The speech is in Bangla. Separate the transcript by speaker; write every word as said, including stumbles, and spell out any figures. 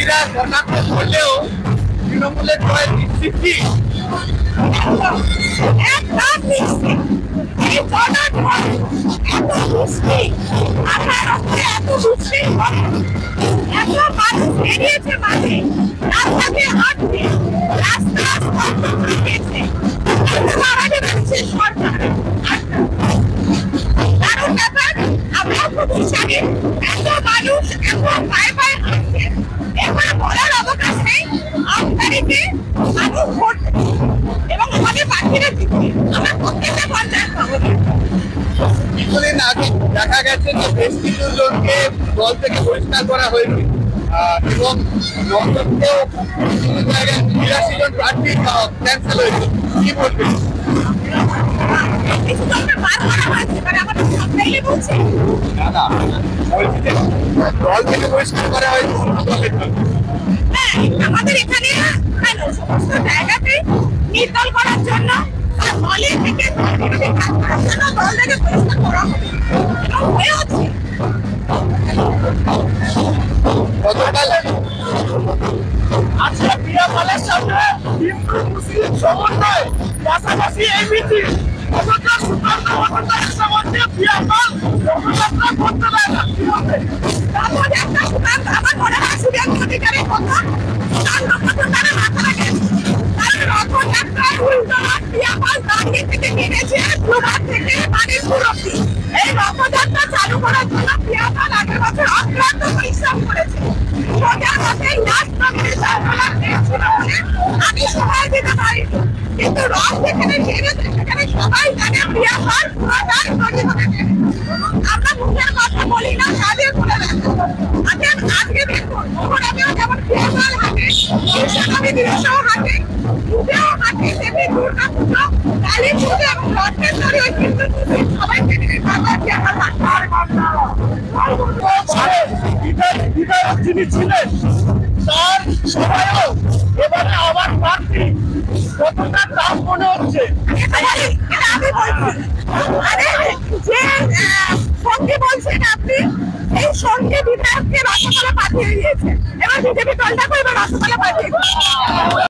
Speaker 1: বিরোধীরা কটাক্ষ করলেও তৃণমূলের জয় নিশ্চিত কি?
Speaker 2: মানুষ এবার বলার অবকাশ নেই আমদানিতে মানুষ ভোট এবং আমাদের প্রার্থীরা জিতবে। আমরা প্রত্যেকটা পঞ্চায়েত পাবো।
Speaker 1: কিছুদিন আগে দেখা গেছে যে বেশ কিছু জনকে দল থেকে বহিষ্কার করা হয়েছে এবং নন্দনকেও কিছু জায়গায় বিরাশি জন প্রার্থী ক্যান্সেল হয়েছে, কি বলবেন?
Speaker 2: কিছু জনকে বার করা হয়েছে, মানে আমাদের সামনেই বলছে
Speaker 1: না না বলছি যে দল থেকে বহিষ্কার করা হয়েছে অন্য দলের জন্য।
Speaker 2: হ্যাঁ, আমাদের এখানে কেন সমস্ত জায়গাতে নির্দল করার জন্য আর দলে থেকে বিরোধী কাজ করার জন্য দল থেকে বহিষ্কার করা হবে এবং হয়ে হচ্ছে।
Speaker 1: গতকাল আজকে প্রিয়া পালের সামনে হিন্দু মুসলিম সমন্বয় পাশাপাশি এই মিছিল অযোধ্যা সুকান্ত অযোধ্যার সামনে প্রিয়া পাল রথযাত্রা করতে দেয় না, কি বলবে?
Speaker 2: তারপরে একটা সুকান্ত আমার মনে হয় সুকান্ত অধিকারের কথা সুকান্ত কথা তারা মাথা রাখে। তারা রথযাত্রার উল্টো প্রিয়া পাল দাঁড়িয়ে থেকে কিনেছে দুবার থেকে মানিকপুর অব্দি। এই রথযাত্রা চালু করার জন্য প্রিয়া পাল আগের বছর অক্লান্ত পরিশ্রম করেছে। সোজা কথাই লাস্ট কমিশন বলার ছিল বলে আমি সময় দিতে পারিনি, কিন্তু রথ যেখানে কিনেছে সেখানে সবাই জানে প্রিয়া পাল পুরোটাই জড়িত থাকে। আমরা মুখের কথা বলি না, কাজে বলে রাখি। আজকে আজকে দেখুন মোহরামেও যেমন প্রিয়া পাল হাঁটে, বিশ্বকবি দিবসেও হাঁটে, পুজোও হাঁটে, তেমনি দুর্গা পুজো, কালী পুজো এবং রথের ধরে ওই হিন্দু মুসলিম সবাইকে নিয়ে বারবার প্রিয়া পাল
Speaker 1: যিনি ছিলেন তার সবাইও এবারে আবার প্রার্থী, কতটা দাম মনে হচ্ছে?
Speaker 2: আমি বলছি আরে যে সঙ্গে বলছেন আপনি, এই সঙ্গে বিধায়ককে রসগোল্লা পাঠিয়ে দিয়েছে, এবার বিজেপি দলটা করে রসগোল্লা পাঠিয়ে